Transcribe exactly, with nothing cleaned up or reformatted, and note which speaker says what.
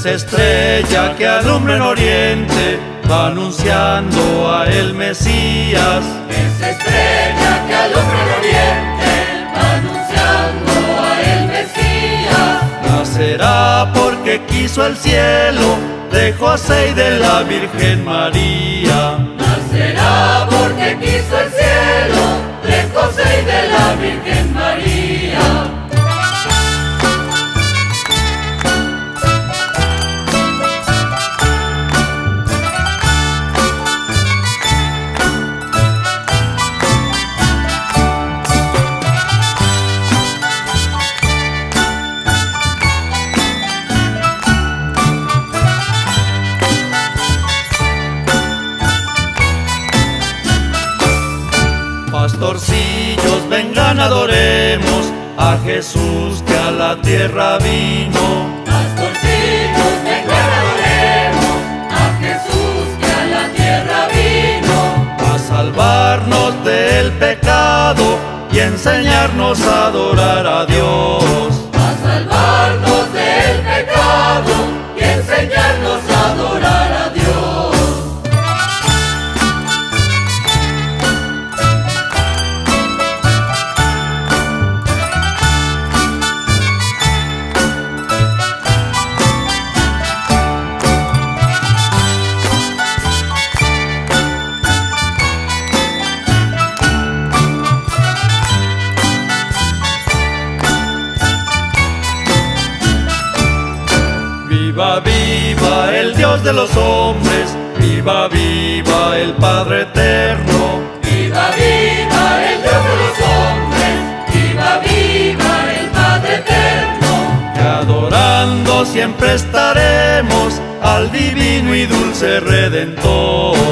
Speaker 1: esa estrella que alumbra en oriente, anunciando a el Mesías.
Speaker 2: Esa estrella que alumbra en oriente, anunciando a el Mesías.
Speaker 1: Nacerá porque quiso el cielo, de José y de la Virgen María.
Speaker 2: Nacerá porque quiso el cielo, de José y de la Virgen María.
Speaker 1: Pastorcillos, vengan, adoremos a Jesús que a la tierra vino.
Speaker 2: Pastorcillos, vengan, adoremos a Jesús que a la tierra vino.
Speaker 1: A salvarnos del pecado y enseñarnos a adorar a Dios.
Speaker 2: A salvarnos del pecado y enseñarnos a adorar a Dios.
Speaker 1: Viva, viva el Dios de los hombres, viva, viva el Padre eterno.
Speaker 2: Viva, viva el Dios de los hombres, viva, viva el Padre eterno.
Speaker 1: Que adorando siempre estaremos al divino y dulce Redentor.